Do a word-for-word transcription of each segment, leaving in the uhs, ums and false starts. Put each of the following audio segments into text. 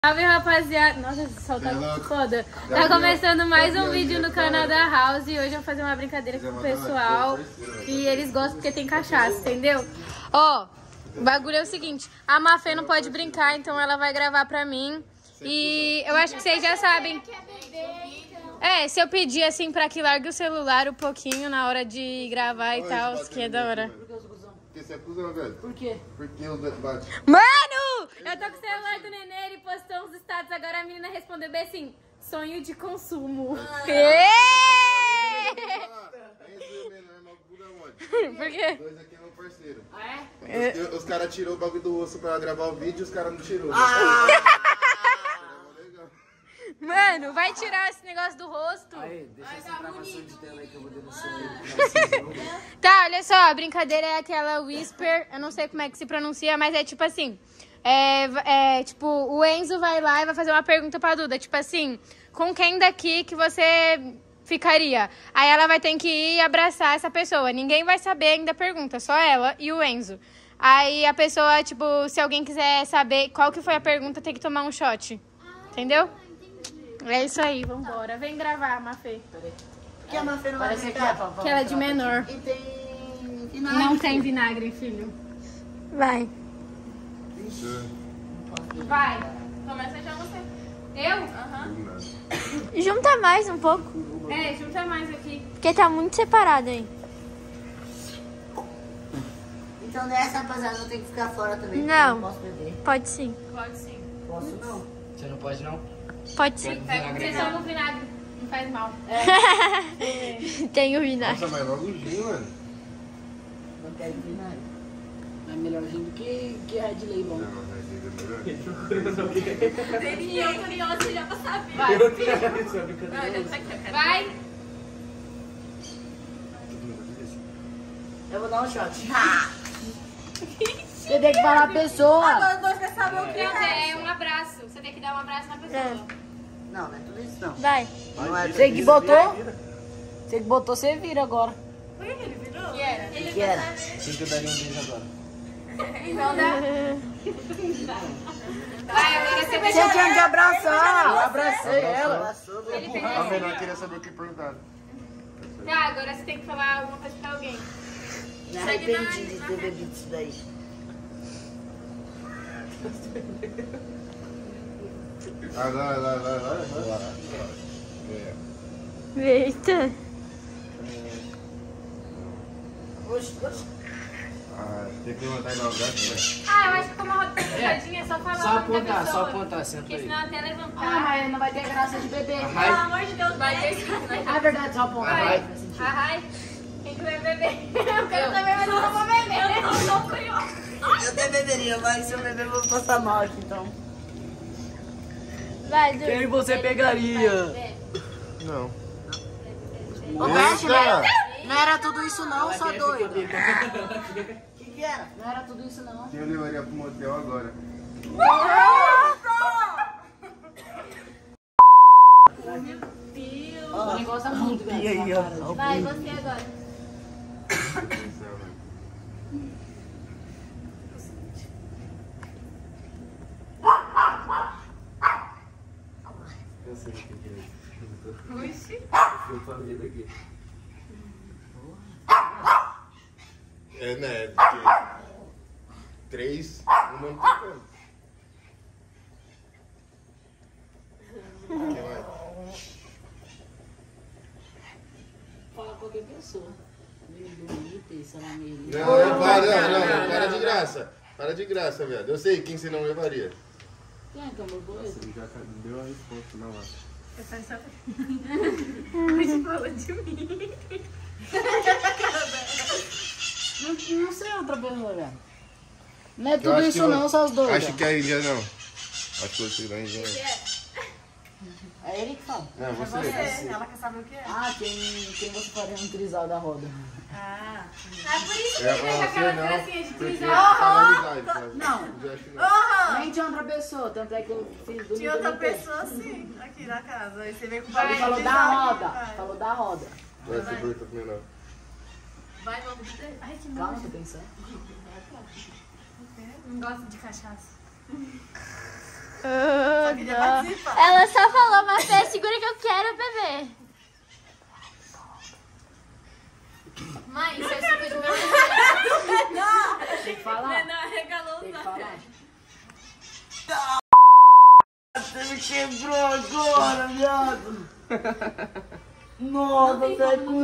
Salve, rapaziada! Nossa, esse sol tá foda. Tá começando mais um vídeo no canal da House e hoje eu vou fazer uma brincadeira com o pessoal e eles gostam porque tem cachaça, entendeu? Ó, o bagulho é o seguinte, a Mafê não pode brincar, então ela vai gravar pra mim e eu acho que vocês já sabem. É, se eu pedir assim pra que largue o celular um pouquinho na hora de gravar e tal, que é da hora. Porque você é cuzão, velho. Por quê? Porque os dois batem. Mano! Eu tô com o celular do nenê, ele postou uns status, agora a menina respondeu bem assim, sonho de consumo. Ah, Por quê? Dois aqui é meu parceiro. Ah, é? Os, os caras tirou o bagulho do osso pra gravar o vídeo e os caras não tirou. Ah! Mano, vai tirar esse negócio do rosto. Aí, deixa essa gravação de tela aí que eu vou denunciar ele. Tá, olha só, a brincadeira é aquela whisper, eu não sei como é que se pronuncia, mas é tipo assim, é, é tipo, o Enzo vai lá e vai fazer uma pergunta pra Duda, tipo assim, com quem daqui que você ficaria? Aí ela vai ter que ir abraçar essa pessoa, ninguém vai saber ainda a pergunta, só ela e o Enzo. Aí a pessoa, tipo, se alguém quiser saber qual que foi a pergunta, tem que tomar um shot, entendeu? É isso aí, vambora. Vem gravar, Mafê. Porque a Mafê não vai brincar? Que ela é de menor. E tem vinagre. Não tem vinagre, filho. Vai. Vai. Começa já você. Eu? Aham. Junta mais um pouco, É, junta mais aqui. porque tá muito separado aí. Então nessa, rapaziada, eu tenho que ficar fora também. porque Não. eu não posso beber. Pode sim. Pode sim. Posso não. Você não pode não? Pode sim. Pega vocês só no vinagre. Não faz mal. Tem o vinagre. Nossa, mas logo o gin, mano. Não quero vinagre. É melhor gin do que, que Red Label. Não, mas é melhor. Eu curioso já pra saber. Vai. Não, já tá aqui. Vai. Eu vou dar um shot. Você tem que falar a pessoa. Agora os dois querem saber o que é. É um abraço. Você tem que dar um abraço na pessoa. É. Não, não é tudo isso não. Vai. Não é você que botou? Você que botou, você vira agora. Por que ele virou? Que era? O que era? Quem que eu daria um beijo agora? Então dá. Vai, agora você vai Você tinha que chorar. abraçar. Eu abracei ela. Ele fez A assim. menor queria saber o que perguntaram. Tá, agora você tem que falar alguma coisa pra alguém. Me arrependi de ter bebido isso daí. Vai lá, vai lá, vai lá. Vai lá. É. Eita. Oxi, oxi. Ah, tem que levantar e dar um gato, né? Ah, eu acho que como a roda tá fechadinha, é só falar Só o nome da apontar, pessoa. só apontar, senta Porque aí. senão até levantar. Ah, mas não vai ter graça de beber. Pelo amor de Deus, vai ter. Ah, é verdade, só apontar. Vai. Faz sentido. Arrai. Quem que vai beber? Eu quero também, mas eu não vou beber. Eu não sou curiosa. Eu até beberia, mas se eu beber eu vou passar mal aqui, então. Vai, Du. Quem você pegaria? Não. Ô, Beth, não era, não era tudo isso não, só doido. O que que era? Não era tudo isso não. Quem eu levaria pro motel agora? O negócio é muito grande. Aí, ó. Vai, você agora. Eu sei o que é isso. Oxi. Eu falei daqui. É, né? Porque três, uma não tem como. Quem vai? Fala qualquer pessoa. Meio bonita, isso era meio... Não, não, para, não, não, não, para de graça. Para de graça, viado. Eu sei quem você não levaria. Quem é que amor boa? Você já deu a resposta, não acho. Eu faço só... Hoje fala de mim. Não, não sei outra pessoa, velho. Não é Eu tudo acho isso que não, eu- só os dois. Acho que a Índia não. Acho que você da Índia não. É ele que fala. Não, você. Ela quer saber o que é? Ah, quem, quem você faria um trisal da roda? Ah. Ah, por isso que É, ele fez você aquela não. gracinha de Porque trisal. tá na amizade, mas Não. eu acho que não. Nem tinha outra pessoa, tanto é que eu fiz do Tinha outra pessoa sim, aqui na casa. Aí você veio com o Ele barulho falou de da saco, roda. vai. Falou da roda. Vai ser pergunta pra menor. Vai, vamos dizer. Ai, que Calma, nojo. tô pensando. Não gosto de cachaça. Só queria participar. Ela só falou, mas Fê, segura que eu quero beber. Mãe, isso é suco de meu. Tem que falar. Menor regalou Tem que os falar. Você me quebrou agora, viado! Nossa, velho!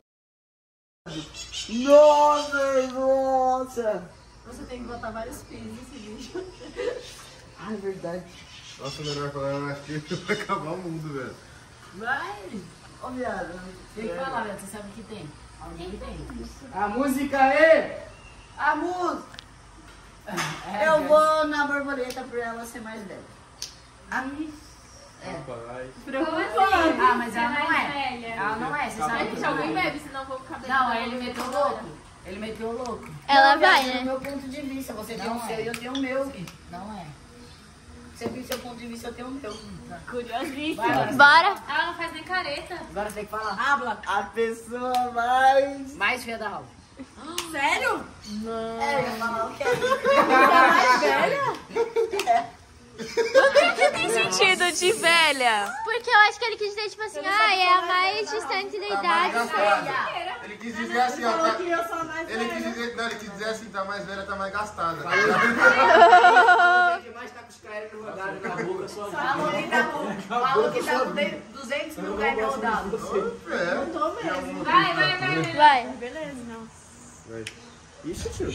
Nossa, nossa! Você tem que botar vários pins nesse vídeo. Ah, é verdade. Nossa, melhor falar, eu acho que vai acabar o mundo, velho. Vai. Ô, viado. Tem que falar, velho. Você sabe o que tem. Alguém tem. A música é... A música! É, Eu vou na borboleta pra ela ser mais velha. É. Preocupante. Ah, mas ela não é. Ela não é, você sabe que Gente, não alguém é. bebe, senão eu vou ficar bebendo. Não, aí ele meteu louco. Ele meteu louco. Ela Não, vai, viado, né? Do meu ponto de vista, você tem Não o é. seu e eu tenho o meu. Não é. Você tem o seu ponto de vista, eu tenho o meu. Curiosíssimo. Vai, agora, Bora. Ela não faz nem careta. agora tem que falar. Habla. A pessoa mais... Mais feia da Raul. Sério? É, eu ia falar o que é. Mais velha? Por que, que tem sentido de velha? Porque eu acho que ele quis dizer, tipo assim, ah, é a mais distante da Tá mais idade. gastada. Ele quis dizer assim, ó. Falou Tá... que eu sou a mais Ele quis velha. dizer, não, ele quis dizer assim, tá mais velha, tá mais gastada. Quem mais tá com os caras no rodado na boca, sua Falou que tá com, falou que tá com duzentos mil reais rodados. É. Não tô mesmo. Vai, vai, vai. vai. Vai. Beleza, não. Isso, tio.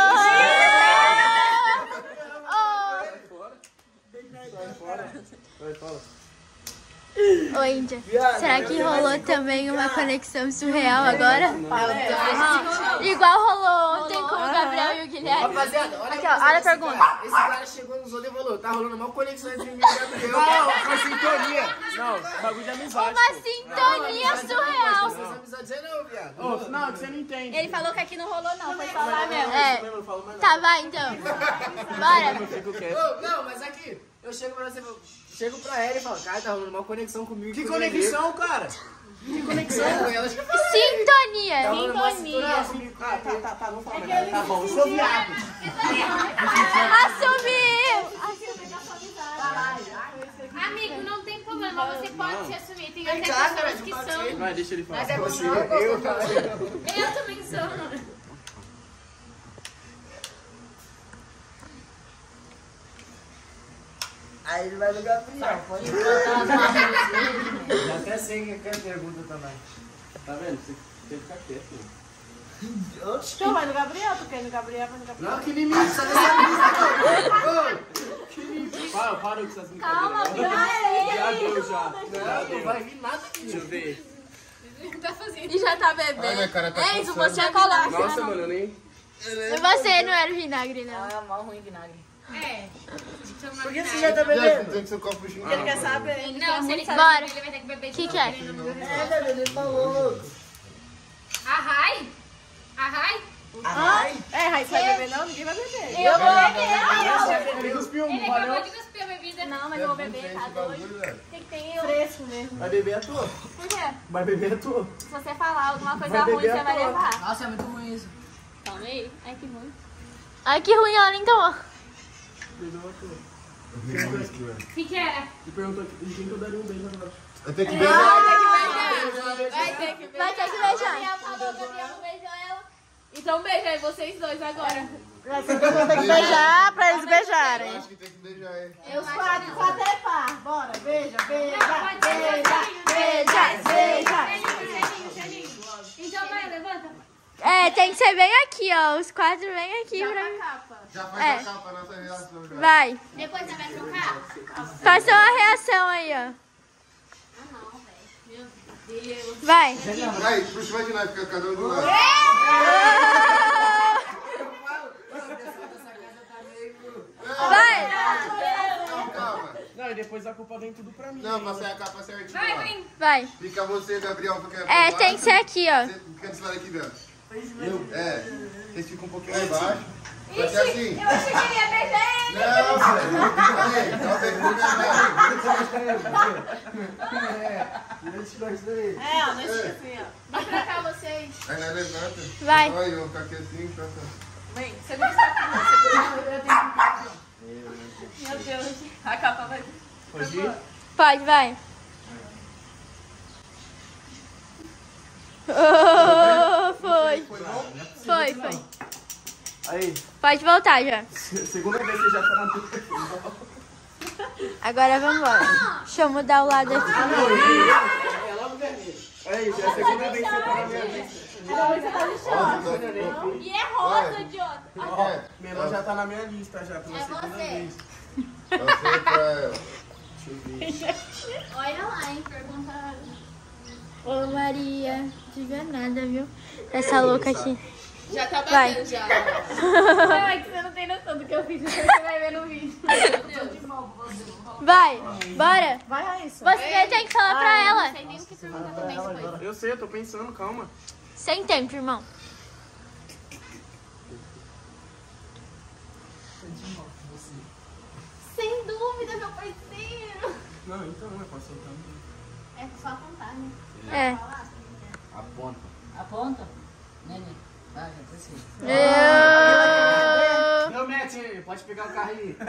Vai, fala. Ô, Índia, será que rolou também uma conexão surreal agora? Igual rolou ontem com o Gabriel e o Guilherme. Rapaziada, olha Aqui, ó, olha a pergunta. Esse cara chegou nos outros e falou, tá rolando uma conexão entre mim e o Gabriel. Não, foi sintonia. Não, bagulho de amizade. Uma sintonia surreal. Essas amizades aí não, viado. Ô, não, que você não entende. Ele falou que aqui não rolou, não. Foi só lá mesmo. É, Eu não falo mais tá, vai então. Bora. Eu fico quieto. Ô, não, mas aqui, eu chego pra você, chego pra ela e falo, cara, tá rolando uma conexão comigo. Que com o Nenê. conexão, cara? Que conexão? Elas que falam. Sintonia. Tá rolando uma Sintonia. sintonia. Ah, tá, tá, tá, não fala mais. Tá bom, eu sou viado. Assumiu. Amigo, não tem problema, você pode se assumir. Tem até cá, cara, pessoas que não pode são. ser. Vai, deixa ele falar. Mas é você. Eu, eu, Eu também sou. Aí ele vai no Gabriel. Pode botar as marrinhas. Já até sei quem quer pergunta também. Tá vendo? Você tem que ficar quieto. Então vai no Gabriel, tu quer ir no Gabriel, vai no Gabriel. Não, que limite, só nessa lista. Que limite. Para, para com essas brincadeiras. Calma, Já deu, já. Já Não, não vai vir nada aqui. Deixa eu ver. Tá fazendo. E já tá Ai, bebendo. minha cara tá Enzo, coçando. você coloca. Nossa, mano, eu nem... Você não era o vinagre, não. Ah, mal ruim vinagre. É. Por que você já tá Já, bebendo? tem que ser um copo de Ele quer saber. Não, se ele Bora. ele vai ter que beber de Que novo, que é? ele não bebeu. É, velho, ele falou. Arrai? Arrai? Ai, É, Raíssa vai beber não? Ninguém vai beber. Eu vou beber. ele cuspiu, Ele valeu. acabou de cuspir a bebida. Não, mas eu vou beber, tá doido. bagulho, velho. Tem que ter eu. Fresco mesmo. Vai beber a tua. Por quê? Vai beber a tua. Se você falar alguma coisa Vai ruim, beber você à vai toa. levar. Nossa, é muito ruim isso. Calma aí. Ai, que ruim. Ai, que ruim, ela nem tomou. Bebeu a tua. O que que era? Você perguntou em quem que eu daria um beijo agora. Eu tenho que beijar. Vai ter que beijar. Vai ter que beijar. Gabriel falou, Gabriel não beijou ela. Então beija aí vocês dois agora. Tem que beijar pra eles beijarem. Eu acho que tem que beijar, hein. Eu os quatro, quatro é par. Bora, beija, beija, Pode ser. beija, beija. Selinho, selinho, selinho. Então vai, levanta. É, tem que ser bem aqui, ó. Os quatro bem aqui pra mim. Capa. Já faz É. a capa nossa reação. Já. Vai. Depois você vai trocar? Faça uma reação aí, ó. Vai. Vai, puxa, imagina, fica cada um do lado. Vai. Calma. Não, e depois a culpa vem tudo pra mim. Não, passei a capa certinho. Vai, ó. vem. Vai. Fica você, Gabriel, porque É, tem que ser aqui, ó. Você fica desse lado aqui dentro. É, vocês ficam um pouquinho lá embaixo. Vai ser assim. Eu achei que ele ia beijar ele. Não, velho. Aí, talvez não beijar. É, ó, deixa assim, ó. Vai pra cá vocês. Aí nós levanta. Vai. Olha, eu vou ficar aqui assim, pra cá. Vem, segura isso aqui, não. Segura, eu tenho que... Meu Deus, a capa vai... Pode ir? Pode, vai. Oh, foi. Foi, foi. Aí. Pode voltar já. Segunda vez que já tá na tua. Agora vamos embora. Deixa eu mudar o lado aqui. É logo vermelho. Aí, já é a segunda vez que você tá na minha lista. E é rosa, idiota. É, Menor já tá na minha lista já, pela segunda vez. você pra ela. Olha lá, hein? Pergunta... Ô Maria, diga nada, viu? Essa louca aqui. Já tá Vai. batendo, já. Ai, que você não tem noção do que eu fiz, depois você vai ver no vídeo. Vai, bora. Vai, Raíssa. Você tem que falar pra ela. Não sei nem o que perguntar também depois. Eu sei, eu tô pensando, calma. Sem tempo, irmão. Sem dúvida, meu parceiro. Não, então, é pra soltar. É só apontar, né? É. Aponta. Aponta. Nenê. Vai, já precisa. Eu... Não mete, pode pegar o carro aí.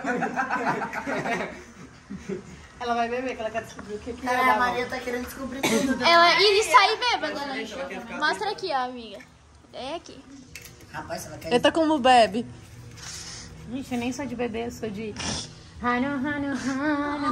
Ela vai beber, que ela quer descobrir o que que Cara, é. a Maria tá querendo descobrir tudo. Ela e sai bêbada, né? Mostra aqui, ó, amiga. É aqui. Rapaz, ela quer... Eita, como bebe. Gente, eu nem sou de bebê, eu sou de... Hano, hano, hano.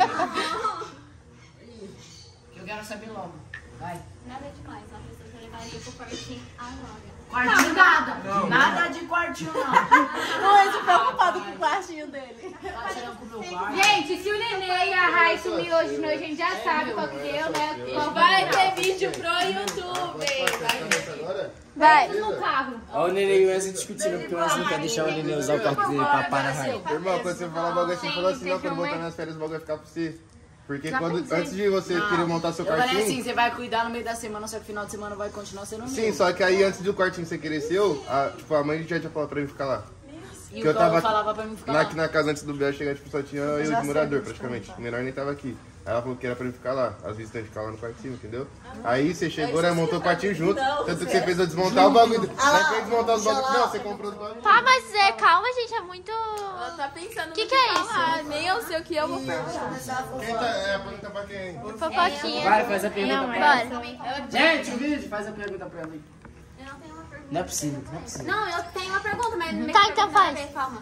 Eu quero saber logo. Vai. Nada demais, uma pessoa que eu levaria pro quartinho agora. Quartinho nada. Nada de quartinho, não. Não é preocupado com o quartinho dele. Tá tirando com o meu quarto. Gente, se o Nenê e a Rai sumir hoje de noite, a gente já sabe qual que deu, né? Qual Vai ter vídeo pro YouTube. Agora? Vai. no carro. Olha o Nenê e o Wesley discutindo, porque o Wesley não quer deixar o Nenê usar o quarto dele pra parar a raiva. Irmão, quando você falar o bagulho, você falou assim, não, quando botar minhas férias, o bagulho vai ficar pra você. Porque quando, antes de você querer montar seu Eu falei assim, quartinho... você vai cuidar no meio da semana, só que final de semana vai continuar sendo Sim, meu. só que aí antes do quartinho você querer seu, a, tipo, a mãe já tinha falado pra mim ficar lá. E que o eu tava Paulo falava pra mim ficar na, lá. aqui na casa antes do Bel chegar, tipo, só tinha eu já de morador sei, praticamente. O menor nem tava aqui. Aí ela falou que era pra mim ficar lá. As visitantes ficavam lá no quartinho, entendeu? Aí você chegou, né, montou o quartinho junto. Tanto que você fez eu desmontar o bagulho. Não fez desmontar os bagulhos. Não, você comprou os bagulhos. Tá, mas é, calma, gente, é muito... Ela tá pensando Que no que é falar. Nem eu sei o que eu vou falar. Quem tá, é, pergunta pra quem? Fofoquinha. Vai, faz a pergunta Não, pra ela. bora. Gente, o vídeo, faz a pergunta pra ela aí. Eu não tenho uma pergunta. Não é possível, não é possível. Não, eu tenho uma pergunta, mas... me Tá, pergunta então faz. também, calma.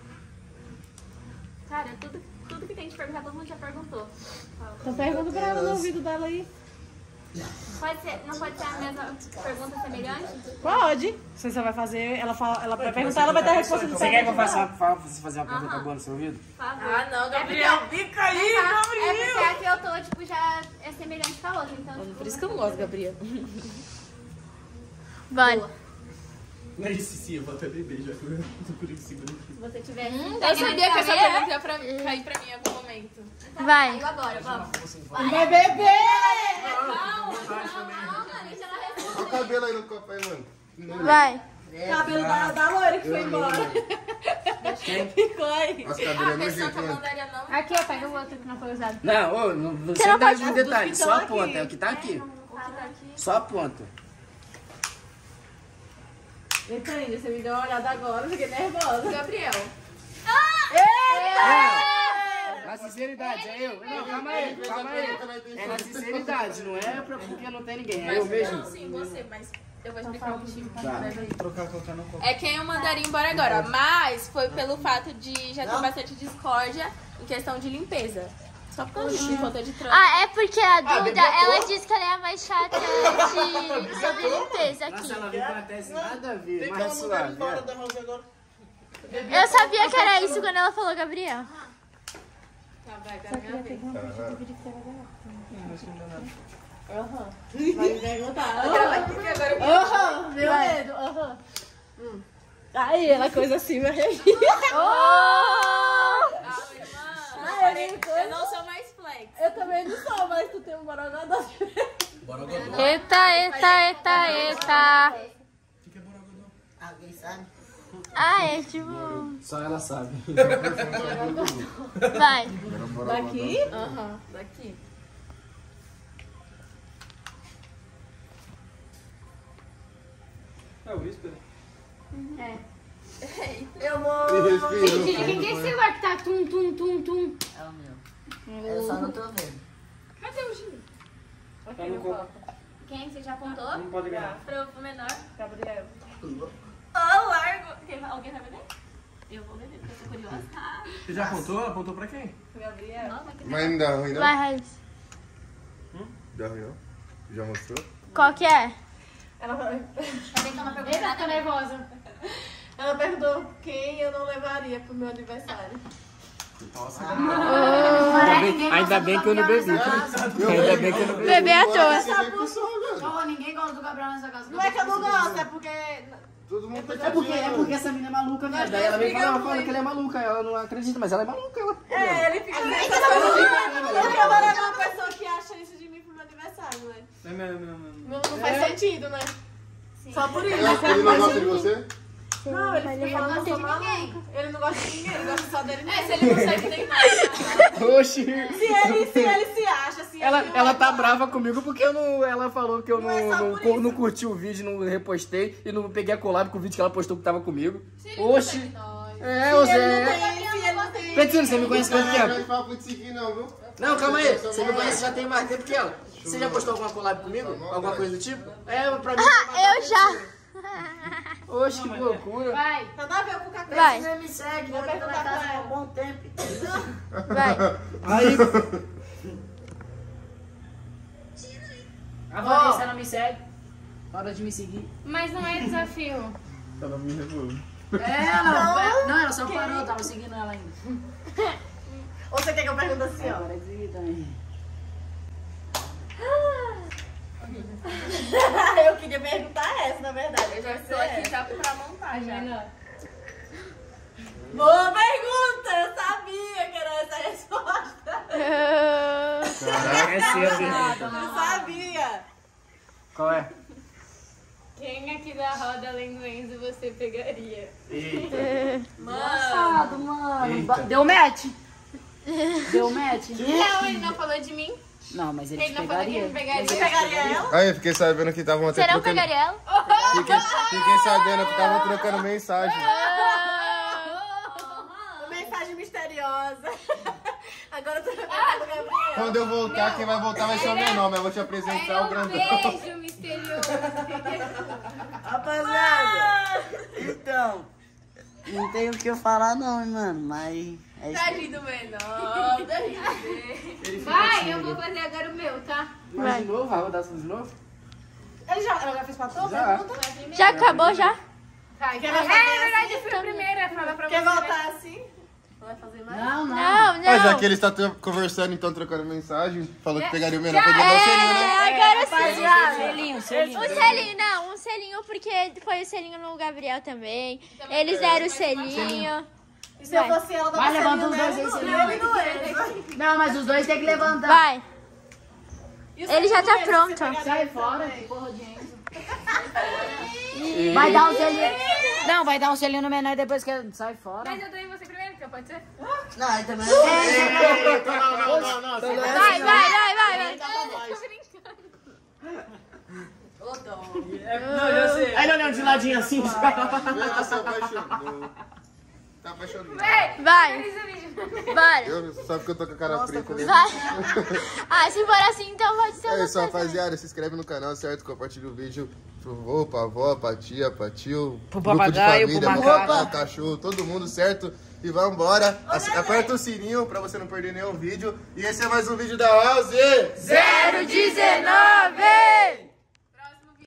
Cara, tudo, tudo que tem de perguntar, todo mundo já perguntou. Então pergunta pra ela no ouvido dela aí. Pode ser, não pode ser a mesma pergunta semelhante? Pode. Você só vai fazer, ela, fala, ela vai perguntar, ela vai ter a resposta de Você quer que eu faça uma, você fazer uma pergunta boa no seu ouvido? Por favor. Ah, não, Gabriel, fica aí, É Gabriel. porque a que eu tô, tipo, já é semelhante com a outra, então... Tipo, Por isso que eu não gosto, Gabriel. Bora. Não é isso, sim, eu vou até beber já que eu tô por isso seguro aqui. se você tiver... Eu sabia que essa pergunta ia pra, cair pra mim em algum momento. Vai. Caiu agora, vamos. Vai beber! Calma, calma, deixa ela Olha o responder. cabelo aí no copo aí, mano. Vai. Cabelo da, da loira que foi embora. Ficou aí. Nossa, Ah, cabelo é a pessoa que nojento, eu mano. mandaria não. Aqui, ó, pega o outro que não foi usado. Não, ô, não, você não não dá pode- muito detalhe, dos só que a estão ponta, aqui. é o que tá aqui. O que tá aqui? Só a ponta. Eita, ainda, você me deu uma olhada agora, eu fiquei nervosa. Gabriel. Na sinceridade, é eu. Não, calma aí, calma aí. É na sinceridade, não é pra porque não tem ninguém, é eu mesmo. Sim, você, mas eu vou explicar o motivo. Trocar, colocar no copo. É quem eu mandaria embora agora, mas foi pelo fato de já ter bastante discórdia em questão de limpeza. Só por causa disso, de falta de trânsito. Ah, é porque a Duda, ela disse que ela é a mais chata de... sobre limpeza Nossa, aqui. ela veio com a tese nada a ver, mas é suave. é. Eu sabia que era isso quando ela falou Gabriel. Tá, vai, agora é minha vez. Aham. Vai me perguntar. Porque agora eu Aham, meu medo. Aham. Hum. Aí, ela coisa assim, vai rir. Ah, irmã. Ah, eu nem Eu coisa. não sou mais flex. Eu também não sou, mas tu tem um borogodó. Eita, eita, eita, eita. Alguém sabe? Ah, é tipo... Só ela sabe. Vai. Daqui? Aham, daqui. É o Whisper. É. Eu vou... Respira. Gente, quem tem esse celular que tá tum, tum, tum, tum. É o meu. Eu só não tô vendo. Cadê o Gil? Tá no corpo. Quem? Você já apontou? Não pode ganhar. Pro menor. Gabriel. Ó, largo. Quem- Alguém vai beber? Eu vou beber, porque eu tô curiosa. Ah, Você já apontou? Apontou pra quem? Gabriel. não, vai que Mas não dá ruim, não? Vai, Raíssa. Dá ruim, não? Já mostrou? Qual que é? Ela, Eita, tô nervosa. ela perguntou quem eu não levaria pro meu aniversário. Nossa. Ainda bem que eu não bebi. Ainda bem que eu não bebi. Bebê à toa. Não, ninguém gosta do Gabriel nessa casa. Não é que eu não gosto, é porque... Todo mundo tá É porque, é porque essa menina é maluca, né? Daí ela vem falar, falando que ele é maluca. Ela não acredita, mas ela é maluca. Ela... É, ele fica nessa coisa. Porque eu vou levar uma pessoa que acha isso de mim pro meu aniversário, né? Não, não, não, não. Não, não faz sentido, né? Só por isso. Ele não gosta de você? Não, ele fica falando que eu sou maluco. Ele não gosta de ninguém, ele gosta só dele mesmo. É, se ele não segue nem nada. Oxi. Se ele, se ele se acha, assim... Ela, assim, ela eu- tá brava comigo porque eu não, ela falou que eu não, Não é só não, por cu- isso. não curti o vídeo, não repostei e não peguei a collab com o vídeo que ela postou que tava comigo. Oxi. É, ô Se ele não Zé. tem, se ele não tem... Petzino, você me conhece quanto Não tempo? vai falar pra te seguir, não, viu? Não, calma aí. Você me conhece já tem mais tempo que ela. Você já postou alguma collab comigo? Alguma coisa do tipo? É, pra mim... Eu já. Oxe, que loucura. Vai. Nada a ver com o café. Vai, Você me segue, Vou eu tô na perguntar casa pra há ela. um bom tempo. vai. Aí... A Vanessa não me segue. Para de me seguir. Mas não é desafio. Ela me revolve. É, ela, não, ela só parou, eu tava seguindo ela ainda. Ou você quer que eu pergunte assim, ó? Para de seguir também. Eu queria perguntar essa, na verdade. Eu já estou aqui já pra montar, já. Boa pergunta! Eu sabia que era essa a resposta. É cedo, né? Eu sabia. Qual é? Quem aqui da roda, além do Enzo, você pegaria? Eita. Engraçado, mano. Eita. Deu match. Deu match. Não, ele não falou de mim. Não, mas ele, Ele te não falou que pegaria. me pegaria. Você pegaria ela? Aí, eu fiquei sabendo que estavam até Você não trocando... pegaria ela? Fiquei, fiquei sabendo que estavam trocando mensagem. Uma mensagem misteriosa. Agora eu tô vendo o Gabriel. Quando eu voltar, quem vai voltar vai ser o meu nome. Eu vou te apresentar o grandão. Beijo misterioso. Rapaziada, então, não tem o que eu falar não, hein, mano, mas é isso. Tadinho do menor, tadinho dele. Vai, eu vou fazer agora o meu, tá? Mas de novo? Vai rodar de novo? Ele já, ela já fez pra todos? Já. Já acabou, já? Vai, Quer é, fazer é verdade, assim? eu fui a primeira. Fala pra Quer você. voltar assim? Não vai fazer mais? Não, não. Não, Ah, já não. que eles estão conversando, então trocando mensagem, falou que pegaria o menor. Foi levar o selinho, né? É, agora sim. Selinho, selinho. Um selinho, não, um selinho, porque foi o selinho no Gabriel também. Eles deram o selinho. E se eu fosse ela, Vai, dava levanta os selinho dois aí, nela, selinho. não, ele não ele. Não, mas os dois tem que levantar. Vai. E o Ele já segundo tá dele, pronto. você pegaria Sai ele fora, também? que porra de Enzo. Vai dar um selinho. Não, vai dar um selinho no menor e depois que sai fora. Mas eu dou em você primeiro, então pode ser? Não, aí também Não, não, não, não. Vai, vai, vai, vai, vai. Não, eu sei. Aí ele olhando de ladinho assim. Vê lá, se apaixonou. Tá apaixonado. Vai. Vai. Eu, só porque eu tô com a cara preta, né? Vai. Ah, se for assim, então pode ser É uma isso, coisa. rapaziada. Se inscreve no canal, certo? Compartilha o vídeo pro vô, pra avó, pra tia, pra tio. Pro grupo papagaio, de pro família, macaco. pro cachorro, todo mundo, certo? E vambora. Aperta o sininho pra você não perder nenhum vídeo. E esse é mais um vídeo da Ozzy. Zé